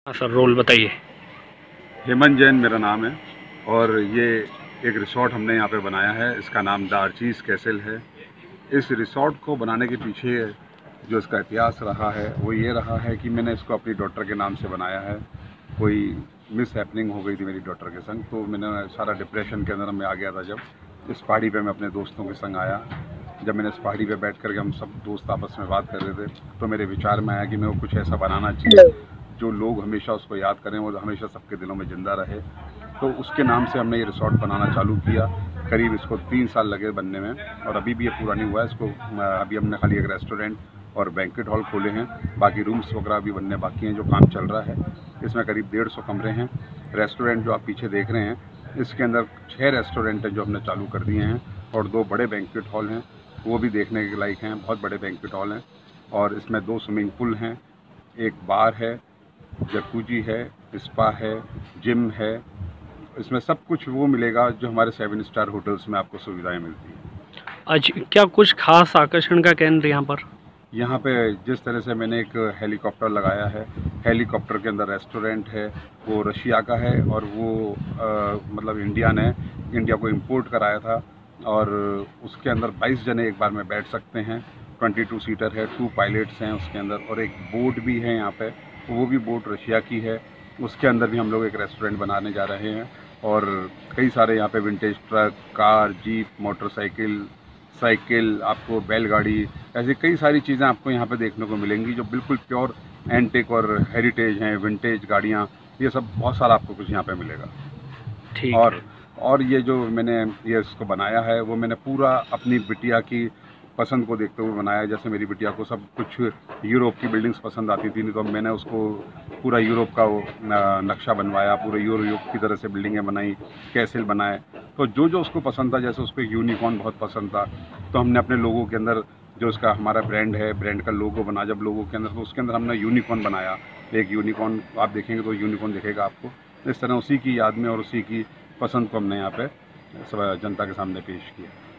हाँ sir, role बताइए। हेमंत जैन मेरा नाम है और ये एक रिसॉर्ट हमने यहाँ पे बनाया है। इसका नाम द आर्चीज़ कैसल है। इस रिसॉर्ट को बनाने के पीछे जो इसका इतिहास रहा है वो ये रहा है कि मैंने इसको अपनी डॉटर के नाम से बनाया है। कोई मिस हैपनिंग हो गई थी मेरी डॉटर के संग, तो मैंने सारा डिप्रेशन के अंदर मैं आ गया था। जब इस पहाड़ी पे मैं अपने दोस्तों के संग आया, जब मैंने इस पहाड़ी पे बैठ कर के हम सब दोस्त आपस में बात कर रहे थे, तो मेरे विचार में आया कि मेरे को कुछ ऐसा बनाना चाहिए जो लोग हमेशा उसको याद करें और हमेशा सबके दिलों में ज़िंदा रहे। तो उसके नाम से हमने ये रिसॉर्ट बनाना चालू किया। करीब इसको 3 साल लगे बनने में और अभी भी ये पूरा नहीं हुआ है। इसको अभी हमने खाली एक रेस्टोरेंट और बैंक्वेट हॉल खोले हैं। बाकी रूम्स वगैरह भी बनने बाकी हैं, जो काम चल रहा है। इसमें करीब 150 कमरे हैं। रेस्टोरेंट जो आप पीछे देख रहे हैं, इसके अंदर 6 रेस्टोरेंट हैं जो हमने चालू कर दिए हैं और 2 बड़े बैंक्वेट हॉल हैं, वो भी देखने के लायक हैं। बहुत बड़े बैंक्वेट हॉल हैं और इसमें 2 स्विमिंग पूल हैं, एक बार है, जकूजी है, स्पा है, जिम है। इसमें सब कुछ वो मिलेगा जो हमारे 7 स्टार होटल्स में आपको सुविधाएं मिलती हैं। आज क्या कुछ खास आकर्षण का केंद्र यहाँ पर? यहाँ पे जिस तरह से मैंने एक हेलीकॉप्टर लगाया है, हेलीकॉप्टर के अंदर रेस्टोरेंट है, वो रशिया का है और वो मतलब इंडिया ने इंडिया को इंपोर्ट कराया था और उसके अंदर 22 जने एक बार में बैठ सकते हैं। 22 सीटर है, 2 पायलट्स हैं उसके अंदर और एक बोट भी है यहाँ पे, वो भी बोट रशिया की है। उसके अंदर भी हम लोग एक रेस्टोरेंट बनाने जा रहे हैं और कई सारे यहाँ पे vintage truck, car, jeep, motorcycle, cycle, आपको बैलगाड़ी, ऐसी कई सारी चीज़ें आपको यहाँ पे देखने को मिलेंगी जो बिल्कुल प्योर एंटिक और हेरिटेज हैं। विंटेज गाड़ियाँ, ये सब बहुत सारा आपको कुछ यहाँ पे मिलेगा। ठीक और है। और ये जो मैंने ये इसको बनाया है वो मैंने पूरा अपनी बिटिया की पसंद को देखते हुए बनाया है। जैसे मेरी बिटिया को सब कुछ यूरोप की बिल्डिंग्स पसंद आती थी, नहीं तो मैंने उसको पूरा यूरोप का वो नक्शा बनवाया, पूरे यूरोप की तरह से बिल्डिंगें बनाई, कैसल बनाए। तो जो जो उसको पसंद था, जैसे उसको एक यूनिकॉर्न बहुत पसंद था, तो हमने अपने लोगों के अंदर जो उसका हमारा ब्रांड है, ब्रांड का लोगो बना जब लोगों के अंदर, तो उसके अंदर हमने यूनिकॉर्न बनाया। एक यूनिकॉर्न आप देखेंगे तो यूनिकॉर्न दिखेगा आपको। इस तरह उसी की याद में और उसी की पसंद को हमने यहाँ पे सब जनता के सामने पेश किया।